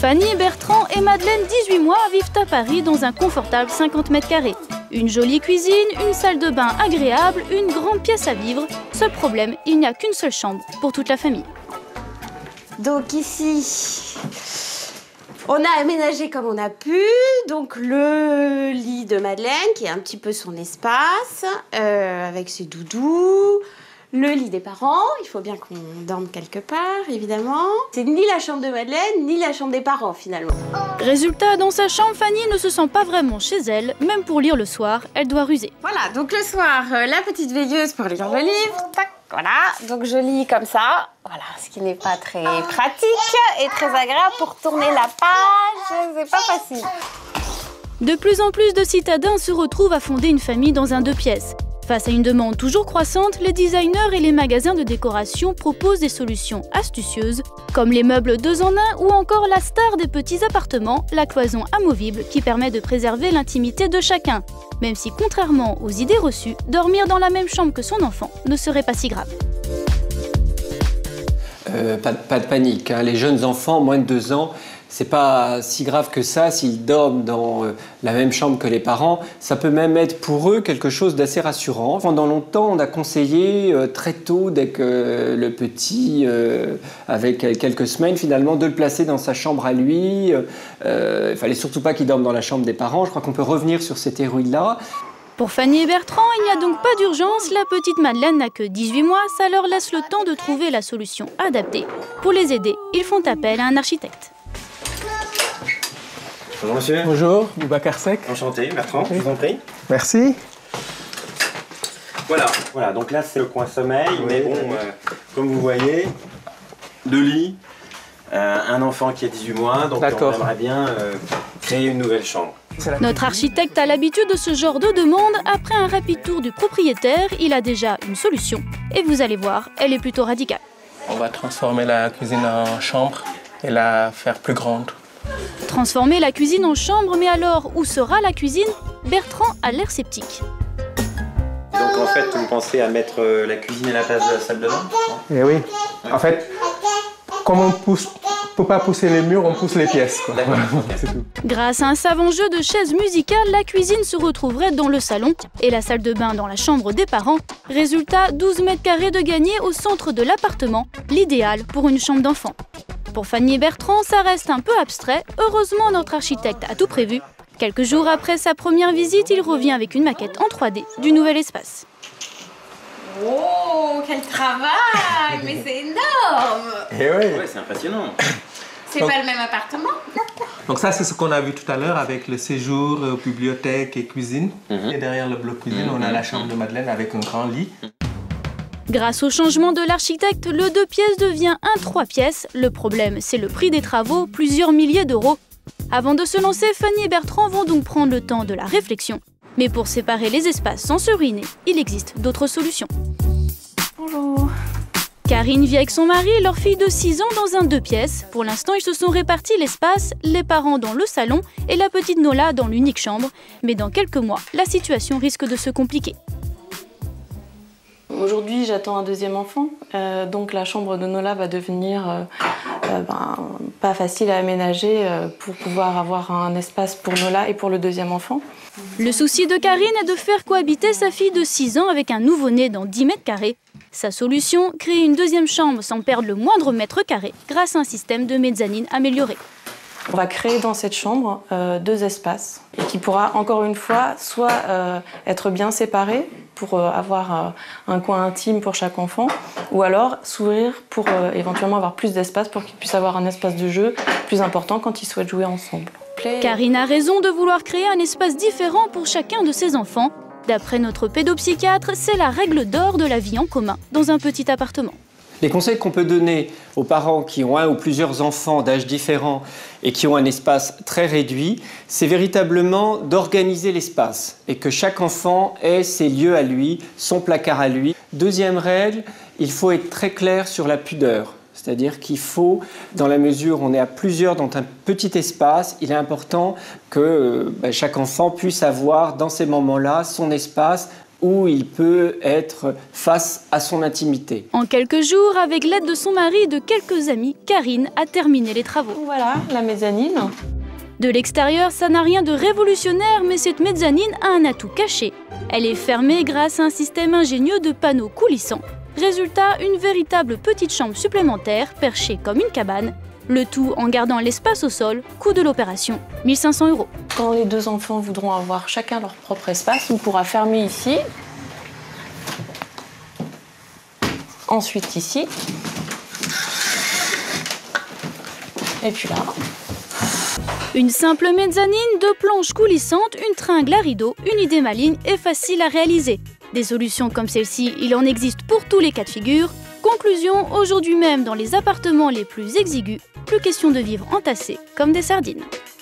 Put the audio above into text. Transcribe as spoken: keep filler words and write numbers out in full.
Fanny, Bertrand et Madeleine, dix-huit mois, vivent à Paris dans un confortable cinquante mètres carrés. Une jolie cuisine, une salle de bain agréable, une grande pièce à vivre. Seul problème, il n'y a qu'une seule chambre pour toute la famille. Donc ici, on a aménagé comme on a pu. Donc le lit de Madeleine, qui est un petit peu son espace, euh, avec ses doudous. Le lit des parents, il faut bien qu'on dorme quelque part, évidemment. C'est ni la chambre de Madeleine, ni la chambre des parents, finalement. Résultat, dans sa chambre, Fanny ne se sent pas vraiment chez elle. Même pour lire le soir, elle doit ruser. Voilà, donc le soir, euh, la petite veilleuse pour lire le livre. Tac, voilà, donc je lis comme ça. Voilà, ce qui n'est pas très pratique et très agréable pour tourner la page. C'est pas facile. De plus en plus de citadins se retrouvent à fonder une famille dans un deux pièces. Face à une demande toujours croissante, les designers et les magasins de décoration proposent des solutions astucieuses, comme les meubles deux en un ou encore la star des petits appartements, la cloison amovible qui permet de préserver l'intimité de chacun. Même si, contrairement aux idées reçues, dormir dans la même chambre que son enfant ne serait pas si grave. Euh, pas, pas de panique, hein. Les jeunes enfants, moins de deux ans, c'est pas si grave que ça s'ils dorment dans euh, la même chambre que les parents. Ça peut même être pour eux quelque chose d'assez rassurant. Pendant longtemps, on a conseillé euh, très tôt, dès que euh, le petit euh, avait quelques semaines, finalement, de le placer dans sa chambre à lui. Euh, il fallait surtout pas qu'il dorme dans la chambre des parents. Je crois qu'on peut revenir sur ces théories-là. Pour Fanny et Bertrand, il n'y a donc pas d'urgence. La petite Madeleine n'a que dix-huit mois, ça leur laisse le temps de trouver la solution adaptée. Pour les aider, ils font appel à un architecte. Bonjour monsieur. Bonjour, Boubacar Seck. Enchanté, Bertrand, Oui. je vous en prie. Merci. Voilà, voilà, donc là c'est le coin sommeil, oui, mais bon, oui. euh, comme vous voyez, deux lits, euh, un enfant qui a dix-huit mois, donc on aimerait bien euh, créer une nouvelle chambre. Notre architecte a l'habitude de ce genre de demande. Après un rapide tour du propriétaire, il a déjà une solution. Et vous allez voir, elle est plutôt radicale. On va transformer la cuisine en chambre et la faire plus grande. Transformer la cuisine en chambre, mais alors où sera la cuisine? Bertrand a l'air sceptique. Donc en fait, vous pensez à mettre euh, la cuisine à la place de la salle de bain? Eh oui, en fait, comme on pousse, peut pas pousser les murs, on pousse les pièces, quoi. C'est tout. Grâce à un savant jeu de chaises musicales, la cuisine se retrouverait dans le salon et la salle de bain dans la chambre des parents. Résultat, douze mètres carrés de gagné au centre de l'appartement, l'idéal pour une chambre d'enfant. Pour Fanny et Bertrand, ça reste un peu abstrait. Heureusement, notre architecte a tout prévu. Quelques jours après sa première visite, il revient avec une maquette en trois D du nouvel espace. Oh, quel travail! Mais c'est énorme! Eh oui. Ouais, c'est impressionnant. C'est Donc, pas le même appartement? donc ça, c'est ce qu'on a vu tout à l'heure avec le séjour, euh, bibliothèque et cuisine. Mm-hmm. Et derrière le bloc cuisine, mm-hmm. on a la chambre de Madeleine avec un grand lit. Grâce au changement de l'architecte, le deux pièces devient un trois pièces. Le problème, c'est le prix des travaux, plusieurs milliers d'euros. Avant de se lancer, Fanny et Bertrand vont donc prendre le temps de la réflexion. Mais pour séparer les espaces sans se ruiner, il existe d'autres solutions. Bonjour. Karine vit avec son mari et leur fille de six ans dans un deux pièces. Pour l'instant, ils se sont répartis l'espace, les parents dans le salon et la petite Nola dans l'unique chambre. Mais dans quelques mois, la situation risque de se compliquer. Aujourd'hui, j'attends un deuxième enfant, euh, donc la chambre de Nola va devenir euh, euh, ben, pas facile à aménager euh, pour pouvoir avoir un espace pour Nola et pour le deuxième enfant. Le souci de Karine est de faire cohabiter sa fille de six ans avec un nouveau-né dans dix mètres carrés. Sa solution, créer une deuxième chambre sans perdre le moindre mètre carré grâce à un système de mezzanine amélioré. On va créer dans cette chambre euh, deux espaces et qui pourra encore une fois soit euh, être bien séparés pour euh, avoir euh, un coin intime pour chaque enfant ou alors s'ouvrir pour euh, éventuellement avoir plus d'espace pour qu'ils puissent avoir un espace de jeu plus important quand ils souhaitent jouer ensemble. Karine a raison de vouloir créer un espace différent pour chacun de ses enfants. D'après notre pédopsychiatre, c'est la règle d'or de la vie en commun dans un petit appartement. Les conseils qu'on peut donner aux parents qui ont un ou plusieurs enfants d'âge différents et qui ont un espace très réduit, c'est véritablement d'organiser l'espace et que chaque enfant ait ses lieux à lui, son placard à lui. Deuxième règle, il faut être très clair sur la pudeur. C'est-à-dire qu'il faut, dans la mesure où on est à plusieurs dans un petit espace, il est important que euh, bah, chaque enfant puisse avoir dans ces moments-là son espace où il peut être face à son intimité. En quelques jours, avec l'aide de son mari et de quelques amis, Karine a terminé les travaux. Voilà, la mezzanine. De l'extérieur, ça n'a rien de révolutionnaire, mais cette mezzanine a un atout caché. Elle est fermée grâce à un système ingénieux de panneaux coulissants. Résultat, une véritable petite chambre supplémentaire, perchée comme une cabane. Le tout en gardant l'espace au sol, coût de l'opération, mille cinq cents euros. Quand les deux enfants voudront avoir chacun leur propre espace, on pourra fermer ici. Ensuite ici. Et puis là. Une simple mezzanine, deux planches coulissantes, une tringle à rideaux, une idée maligne et facile à réaliser. Des solutions comme celle-ci, il en existe pour tous les cas de figure. Conclusion, aujourd'hui même dans les appartements les plus exigus, plus question de vivre entassés comme des sardines.